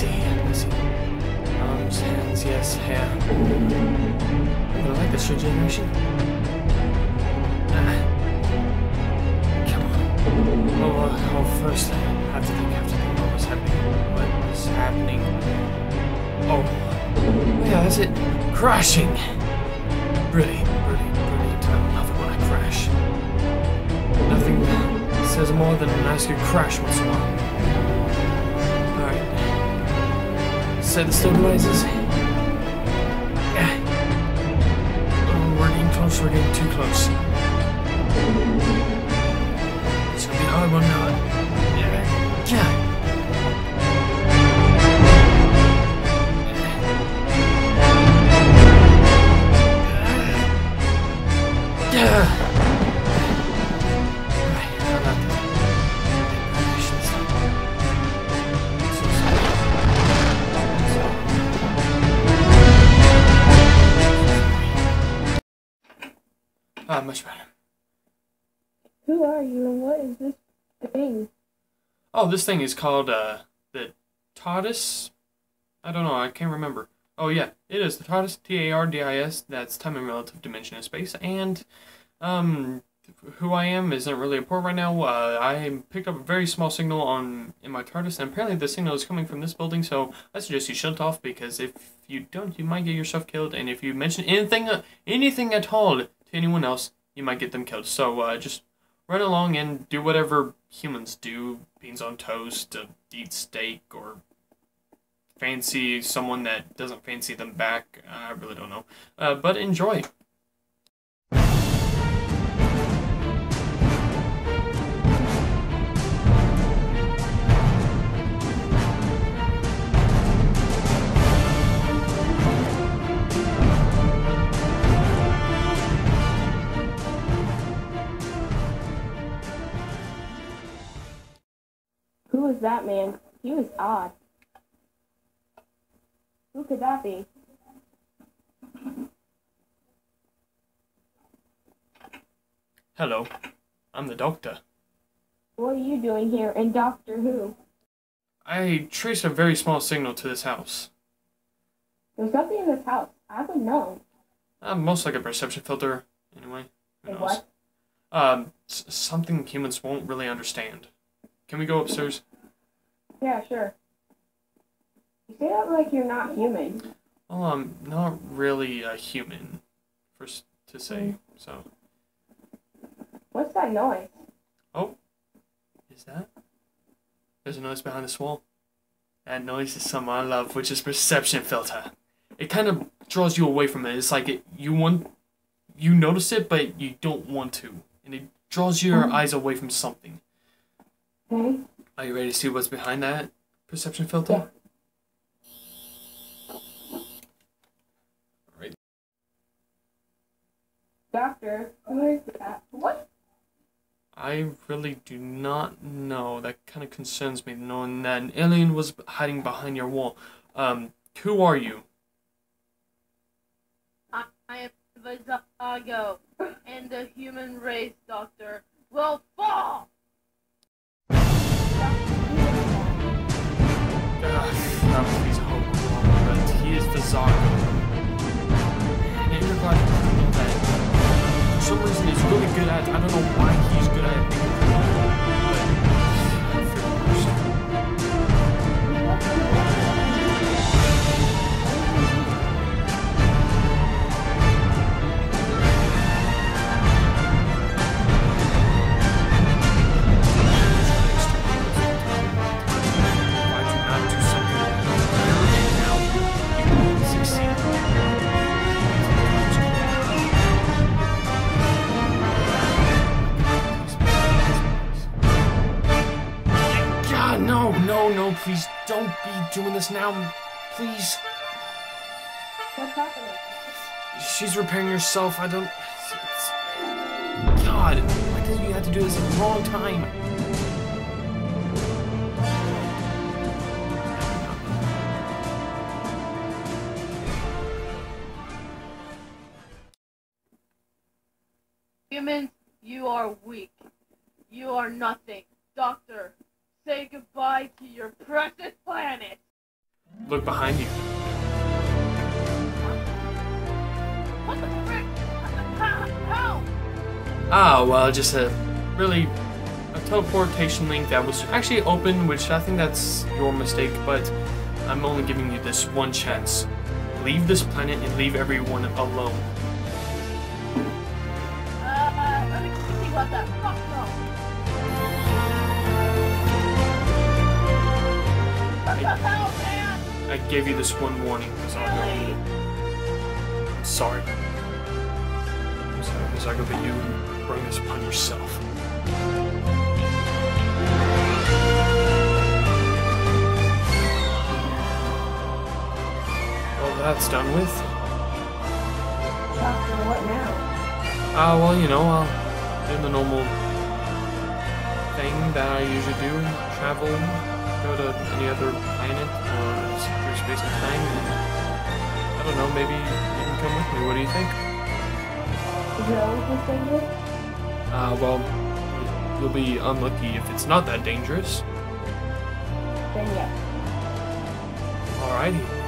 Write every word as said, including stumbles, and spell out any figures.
see, let me see. Arms, hands, yes, hair. I like this regeneration. Ah. Come on. Oh, uh, oh, first, I have to think, have to think what was happening. What was happening? Oh, yeah, that's it. Crashing! Brilliant, brilliant, brilliant. I love it when I crash. Nothing says more than a nice good crash once in a while. Alright. Set the stabilizers. Yeah. Oh, we're getting close, we're getting too close. It's gonna be a hard one now. Yeah. Yeah. Yeah. Ah, much better. Who are you and what is this thing? Oh, this thing is called, uh, the Tidings? I don't know, I can't remember. Oh, yeah, it is the Tidings, T A R D I S, that's time and relative dimension in space, and, um, who I am isn't really important right now. Uh, I picked up a very small signal on in my TARDIS, and apparently the signal is coming from this building, so I suggest you shut it off, because if you don't, you might get yourself killed, and if you mention anything, uh, anything at all to anyone else, you might get them killed. So, uh, just run along and do whatever humans do. Beans on toast, uh, eat steak, or fancy someone that doesn't fancy them back. Uh, I really don't know. Uh, but enjoy. Who was that man? He was odd. Who could that be? Hello, I'm the Doctor. What are you doing here, and Doctor Who? I traced a very small signal to this house. There's something in this house. I would know. Uh, most like a perception filter, anyway. Who And knows? what? Um, s something humans won't really understand. Can we go upstairs? Yeah, sure. You say that like you're not human. Well, I'm not really a human, first to say, so. What's that noise? Oh, is that? There's a noise behind this wall. That noise is something I love, which is perception filter. It kind of draws you away from it. It's like it, you want, you notice it, but you don't want to. And it draws your Mm-hmm. eyes away from something. Okay. Are you ready to see what's behind that perception filter? Yeah. Alright. Doctor, who is that? What? I really do not know. That kind of concerns me, knowing that an alien was hiding behind your wall. Um, who are you? I, I am Vizago, and the human race, Doctor, will fall! Ugh, please hope I'm wrong, but he is Vizago. An intergalactic criminal that, for some reason, is really good at. I don't know why he's good at being a criminal, but I feel the worst. If I do not do something very now, you won't succeed. God, no, no, no, please don't be doing this now. Please. What's happening? She's repairing herself. I don't. It's, God, why did you have to do this at the wrong time? Humans, you are weak. You are nothing. Doctor, say goodbye to your precious planet. look behind you. What the frick? How? How? Ah, well, just a really a teleportation link that was actually open, which I think that's your mistake, but I'm only giving you this one chance. Leave this planet and leave everyone alone. Uh, let me think about that. Fuck no. What the hell, man? I gave you this one warning, Zago. Really? I'm sorry. I'm sorry, Zago, but you bring this upon yourself. Well, that's done with. Doctor, what now? Ah, uh, well, you know, I'll do the normal thing that I usually do. Travel, go to any other planet or secure space and time, and I don't know, maybe you can come with me. What do you think? Is it always this dangerous? Uh, well, you'll be unlucky if it's not that dangerous. Then yes. Alrighty.